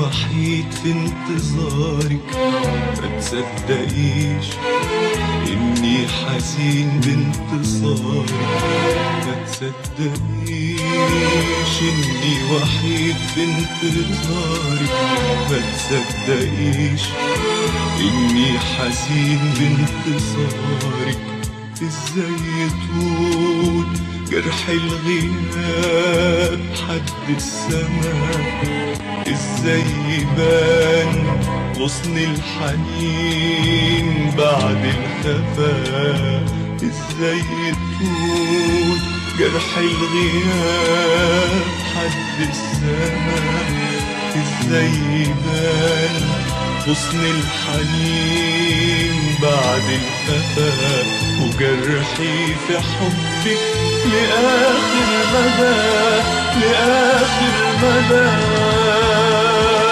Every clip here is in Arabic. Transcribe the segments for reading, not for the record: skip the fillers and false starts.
وحيد في انتظارك، ما تصدقيش إني حزين بانتصارك، ما تصدقيش إني وحيد في انتظارك، ما تصدقيش إني حزين بانتصارك. إزاي طول جرح الغياب حد السماء، إزاي يبان غصن الحنين بعد الخفاء، إزاي طول جرح الغياب حد السماء، إزاي يبان غصن الحنين بعد الخفاء، وجرحي في حبك لآخر مدى، لآخر مدى.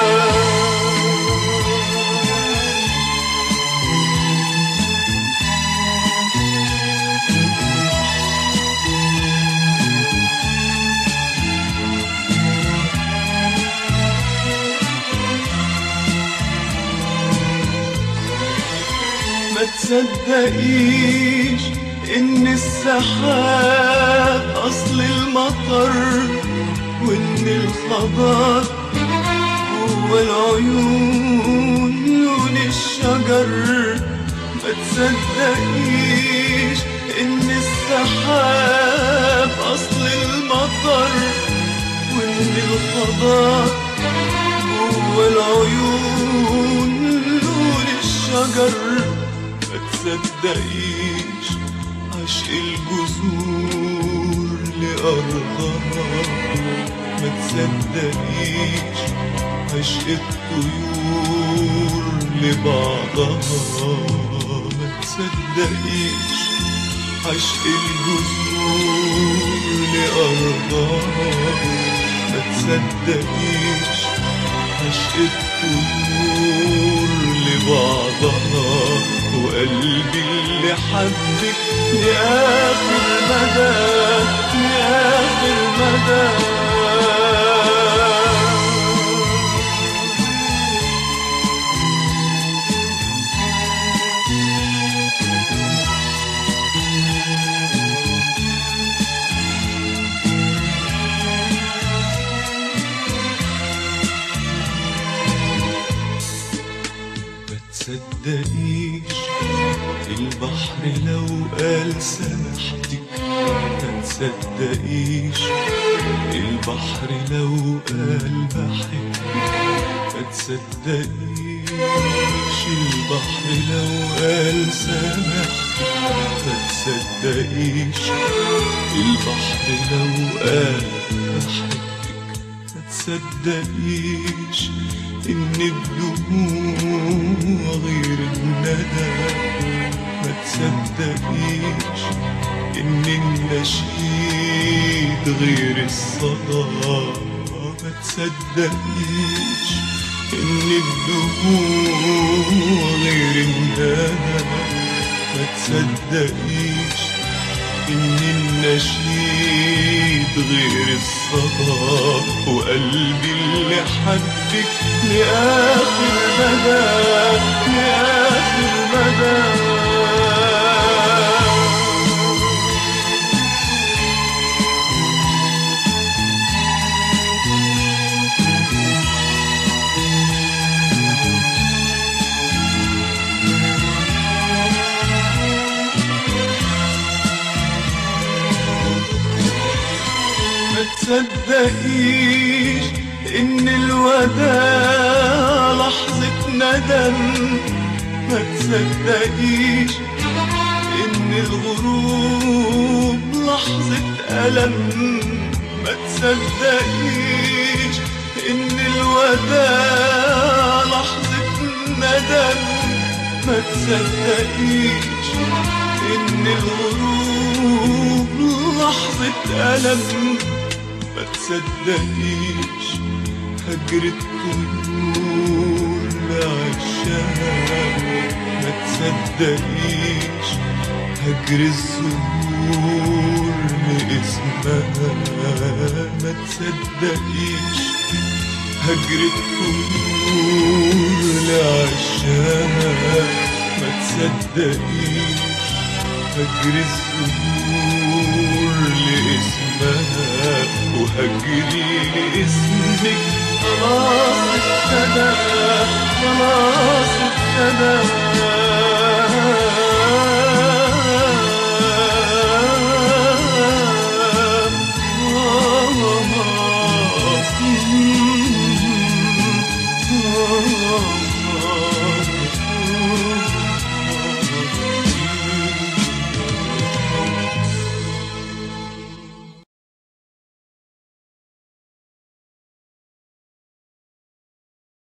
ما تصدقيش إن السحاب أصل المطر، وإن الخضار هو العيون لون الشجر. ما تصدقيش إن السحاب أصل المطر، وإن الخضار هو العيون لون الشجر. ما تصدقيش عشق الجذور لأرضها، ما تصدقيش عشق الطيور لبعضها، ما تصدقيش عشق الجذور لأرضها، ما تصدقيش عشق الطيور لبعضها، وقلبي اللي حبك لآخر مدى، لآخر مدى. تصدقيش البحر لو قال سامحتك، ما تصدقيش البحر لو قال بحبك، ما تصدقيش البحر لو قال سامحتك، ما تصدقيش البحر لو قال بحبك، ما تصدقيش إن الدموع غير الندى، ما تصدقيش إن النشيد غير الصدى، ما تصدقيش إن الدموع غير الندى، ما تصدقيش إن النشيد غير الصدى، وقلبي اللي حبك لآخر مدى، لآخر مدى. ما تصدقيش إن الوداع لحظة ندم، ما تصدقيش إن الغروب لحظة ألم، ما تصدقيش إن الوداع لحظة ندم، ما تصدقيش إن الغروب لحظة ألم، ما تصدقيش هجر الطيور لعشها، ما تصدقيش هجر الزهور لاسمها، ما تصدقيش هجر الطول لعشاها ما تصدقيش، هجر الزهور لاسمها وهجري لاسمك خلاص ابتدى، خلاص ابتدى.